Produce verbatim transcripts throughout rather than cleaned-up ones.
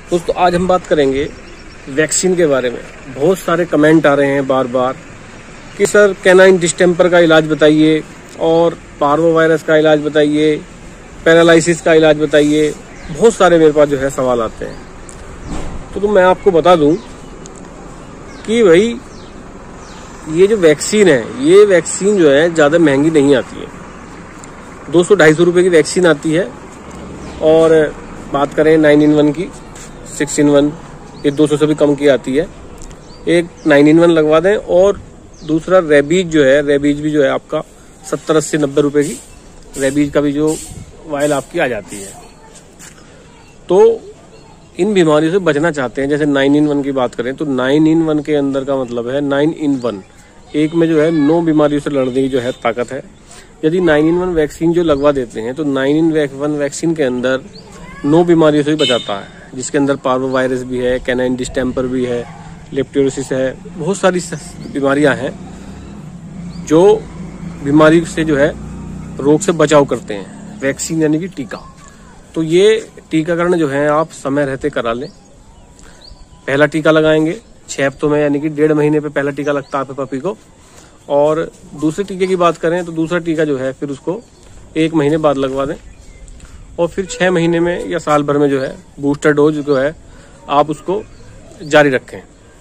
दोस्तों आज हम बात करेंगे वैक्सीन के बारे में। बहुत सारे कमेंट आ रहे हैं बार बार कि सर कैनाइन डिस्टेम्पर का इलाज बताइए और पार्वो वायरस का इलाज बताइए, पैरालिसिस का इलाज बताइए। बहुत सारे मेरे पास जो है सवाल आते हैं। तो, तो मैं आपको बता दूं कि भाई ये जो वैक्सीन है, ये वैक्सीन जो है ज़्यादा महंगी नहीं आती है। दो सौ ढाई सौ रुपये की वैक्सीन आती है। और बात करें नाइन इन वन की, सिक्स इन वन, ये दो सौ से भी कम की आती है। एक नाइन इन वन लगवा दें और दूसरा रेबीज जो है, रेबीज भी जो है आपका सत्तर अस्सी नब्बे रुपए की रेबीज का भी जो वायल आपकी आ जाती है। तो इन बीमारियों से बचना चाहते हैं, जैसे नाइन इन वन की बात करें तो नाइन इन वन के अंदर का मतलब है नाइन इन वन, एक में जो है नौ बीमारियों से लड़ने की जो है ताकत है। यदि नाइन इन वन वैक्सीन जो लगवा देते हैं तो नाइन इन वन वैक्सीन के अंदर नौ बीमारियों से भी बचाता है, जिसके अंदर पार्वो वायरस भी है, कैनाइन डिस्टेम्पर भी है, लेप्टोस्पिरोसिस है। बहुत सारी बीमारियां हैं जो बीमारी से जो है रोग से बचाव करते हैं। वैक्सीन यानी कि टीका। तो ये टीकाकरण जो है आप समय रहते करा लें। पहला टीका लगाएंगे छह हफ्तों में, यानी कि डेढ़ महीने पे पहला टीका लगता है पपी को। और दूसरे टीके की बात करें तो दूसरा टीका जो है फिर उसको एक महीने बाद लगवा दें। और फिर छह महीने में या साल भर में जो है बूस्टर डोज जो है आप उसको जारी रखें।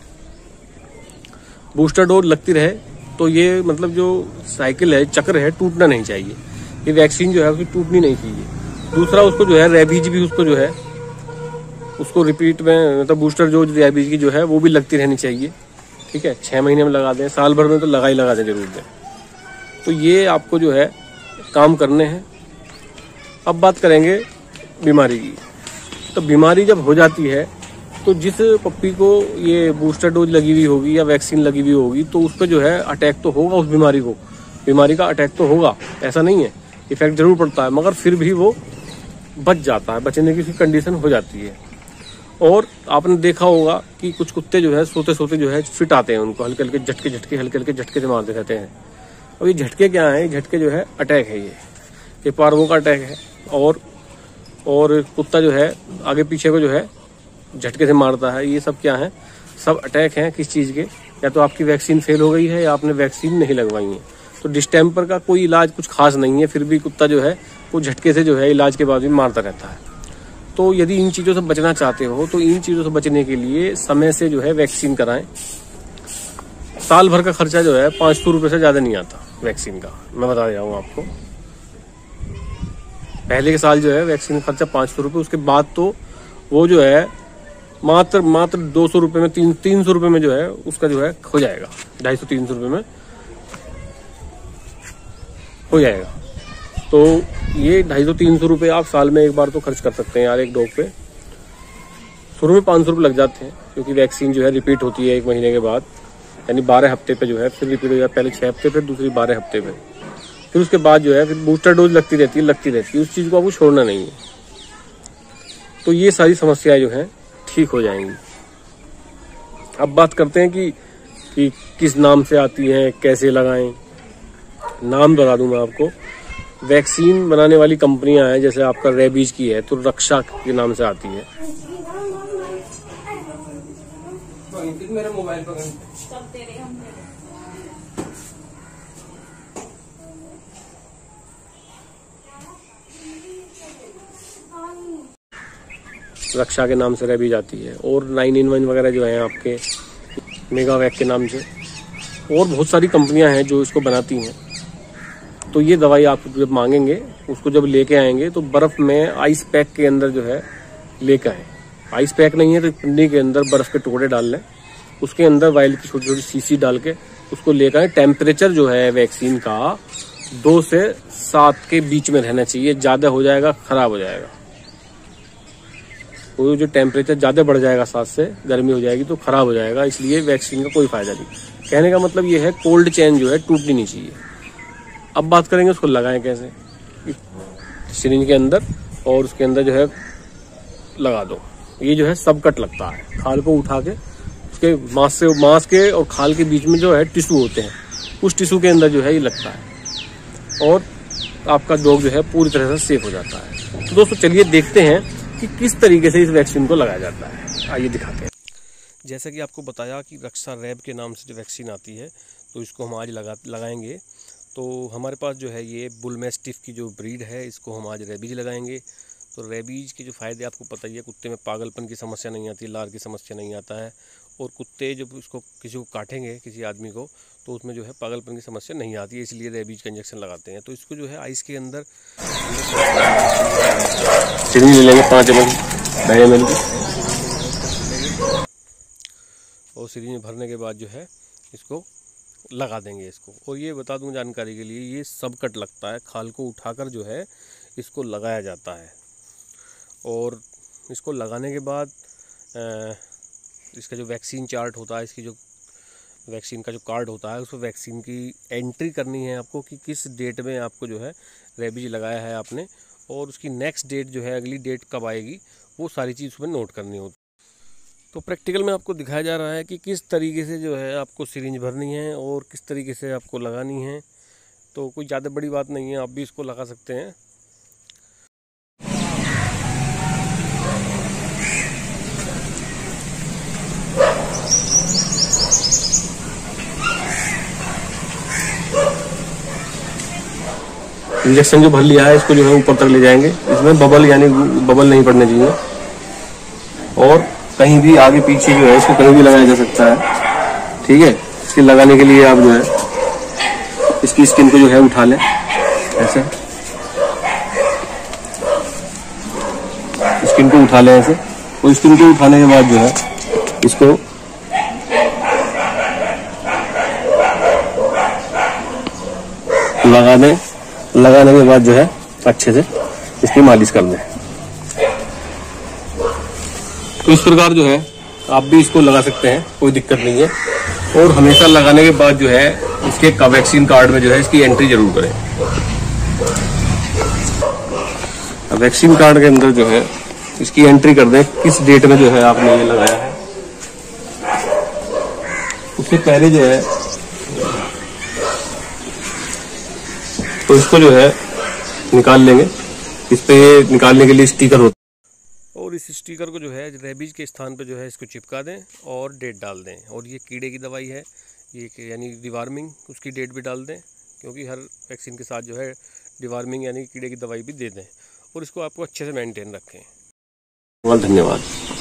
बूस्टर डोज लगती रहे तो ये मतलब जो साइकिल है, चक्र है, टूटना नहीं चाहिए। ये वैक्सीन जो है उसकी टूटनी नहीं चाहिए। दूसरा उसको जो है रेबीज भी उसको जो है उसको रिपीट में, मतलब बूस्टर डोज रेबीज की जो है वो भी लगती रहनी चाहिए। ठीक है, छह महीने में लगा दें, साल भर में तो लगा ही लगा दें, जरूर दें। तो ये आपको जो है काम करने हैं। अब बात करेंगे बीमारी की। तो बीमारी जब हो जाती है तो जिस पप्पी को ये बूस्टर डोज लगी हुई होगी या वैक्सीन लगी हुई होगी तो उस पर जो है अटैक तो होगा, उस बीमारी को बीमारी का अटैक तो होगा, ऐसा नहीं है, इफेक्ट जरूर पड़ता है, मगर फिर भी वो बच जाता है, बचने की उसकी कंडीशन हो जाती है। और आपने देखा होगा कि कुछ कुत्ते जो है सोते सोते जो है फिट आते हैं, उनको हल्के हल्के झटके झटके हल्के हल्के झटके से मारते रहते हैं। अब ये झटके क्या है? झटके जो है अटैक है, ये ये पार्वो का अटैक है। और और कुत्ता जो है आगे पीछे को जो है झटके से मारता है। ये सब क्या है? सब अटैक हैं। किस चीज़ के? या तो आपकी वैक्सीन फेल हो गई है या आपने वैक्सीन नहीं लगवाई है। तो डिस्टेम्पर का कोई इलाज कुछ खास नहीं है, फिर भी कुत्ता जो है वो झटके से जो है इलाज के बाद भी मारता रहता है। तो यदि इन चीज़ों से बचना चाहते हो तो इन चीज़ों से बचने के लिए समय से जो है वैक्सीन कराएं। साल भर का खर्चा जो है पाँच सौ रुपये से ज़्यादा नहीं आता वैक्सीन का, मैं बता रहा हूँ आपको। पहले के साल जो है वैक्सीन का खर्चा पाँच सौ रुपये, उसके बाद तो वो जो है मात्र मात्र दो सौ रुपये में, तीन तीन सौ रुपये में जो है उसका जो है हो जाएगा, ढाई सौ तीन सौ रुपये में हो जाएगा। तो ये ढाई सौ तीन सौ रुपये आप साल में एक बार तो खर्च कर सकते हैं यार एक डॉग पे। शुरू में पाँच सौ रुपये लग जाते हैं क्योंकि वैक्सीन जो है रिपीट होती है एक महीने के बाद, यानी बारह हफ्ते पे जो है फिर रिपीट हो जाता है। पहले छः हफ्ते पे, दूसरी बारह हफ्ते पे, फिर उसके बाद जो है फिर बूस्टर डोज लगती रहती है लगती रहती है उस चीज़ को आपको छोड़ना नहीं है। तो ये सारी समस्याएं जो हैं ठीक हो जाएंगी। अब बात करते हैं कि कि किस नाम से आती हैं, कैसे लगाएं। नाम बता दूं मैं आपको। वैक्सीन बनाने वाली कंपनियां हैं, जैसे आपका रेबीज की है तो रक्षा के नाम से आती है। मेरे मोबाइल पर रक्षा के नाम से रेबीज आती है। और नाइन इन वन वगैरह जो है आपके मेगावैक के नाम से, और बहुत सारी कंपनियां हैं जो इसको बनाती हैं। तो ये दवाई आप जब मांगेंगे, उसको जब लेके आएंगे तो बर्फ में आइस पैक के अंदर जो है लेके आए। आइस पैक नहीं है तो पिंडी के अंदर बर्फ के टुकड़े डाल लें, उसके अंदर वाइल की छोटी छोटी शीशी डाल के उसको लेकर आए। टेम्परेचर जो है वैक्सीन का दो से सात के बीच में रहना चाहिए, ज्यादा हो जाएगा खराब हो जाएगा। वो जो टेम्परेचर ज्यादा बढ़ जाएगा, सात से गर्मी हो जाएगी तो खराब हो जाएगा, इसलिए वैक्सीन का कोई फायदा नहीं। कहने का मतलब ये है कोल्ड चेन जो है टूटनी नहीं चाहिए। अब बात करेंगे उसको लगाएं कैसे। सिरिंज के अंदर और उसके अंदर जो है लगा दो। ये जो है सब कट लगता है, खाल को उठा के उसके मांस से मांस के और खाल के बीच में जो है टिश्यू होते हैं, उस टिश्यू के अंदर जो है ये लगता है और आपका डॉग जो है पूरी तरह से सेफ हो जाता है। तो दोस्तों चलिए देखते हैं कि किस तरीके से इस वैक्सीन को लगाया जाता है। आइए दिखाते हैं। जैसा कि आपको बताया कि रक्षा रैब के नाम से जो वैक्सीन आती है, तो इसको हम आज लगा लगाएंगे। तो हमारे पास जो है ये बुल मैस्टिफ की जो ब्रीड है, इसको हम आज रेबीज लगाएंगे। तो रेबीज के जो फ़ायदे आपको पता ही है, कुत्ते में पागलपन की समस्या नहीं आती, लार की समस्या नहीं आता है, और कुत्ते जब उसको किसी को काटेंगे, किसी आदमी को, तो उसमें जो है पागलपन की समस्या नहीं आती है, इसलिए रेबीज का इंजेक्शन लगाते हैं। तो इसको जो है आइस के अंदर सिरिंज ले लेंगे पाँच एम एल ढाई एम एल की, और सिरिंज में भरने के बाद जो है इसको लगा देंगे इसको। और ये बता दूं जानकारी के लिए, ये सब कट लगता है, खाल को उठाकर जो है इसको लगाया जाता है। और इसको लगाने के बाद इसका जो वैक्सीन चार्ट होता है, इसकी जो वैक्सीन का जो कार्ड होता है, उसमें वैक्सीन की एंट्री करनी है आपको कि किस डेट में आपको जो है रेबीज लगाया है आपने, और उसकी नेक्स्ट डेट जो है, अगली डेट कब आएगी, वो सारी चीज़ उसमें नोट करनी होती है। तो प्रैक्टिकल में आपको दिखाया जा रहा है कि किस तरीके से जो है आपको सिरिंज भरनी है और किस तरीके से आपको लगानी है। तो कोई ज़्यादा बड़ी बात नहीं है, आप भी इसको लगा सकते हैं। इंजेक्शन जो भर लिया है, इसको जो है ऊपर तक ले जाएंगे। इसमें बबल यानी बबल नहीं पड़ने चाहिए, और कहीं भी आगे पीछे जो है इसको कहीं भी लगाया जा सकता है। ठीक है, इसके लगाने के लिए आप जो है इसकी स्किन को जो है उठा लें ऐसे, स्किन को उठा लें ऐसे। और स्किन को उठाने के बाद जो है इसको लगा दें। लगाने के बाद जो है अच्छे से इसकी मालिश कर दें। तो इस प्रकार जो है आप भी इसको लगा सकते हैं, कोई दिक्कत नहीं है। और हमेशा लगाने के बाद जो है इसके वैक्सीन कार्ड में जो है इसकी एंट्री जरूर करें। वैक्सीन कार्ड के अंदर जो है इसकी एंट्री कर दें, किस डेट में जो है आपने ये लगाया है। उससे पहले जो है तो इसको जो है निकाल लेंगे। इस पे निकालने के लिए स्टिकर होता है, और इस स्टिकर को जो है रेबीज के स्थान पे जो है इसको चिपका दें और डेट डाल दें। और ये कीड़े की दवाई है, ये यानी डिवार्मिंग, उसकी डेट भी डाल दें, क्योंकि हर वैक्सीन के साथ जो है डिवार्मिंग यानी कीड़े की दवाई भी दे दें। और इसको आपको अच्छे से मेंटेन रखें। बहुत धन्यवाद।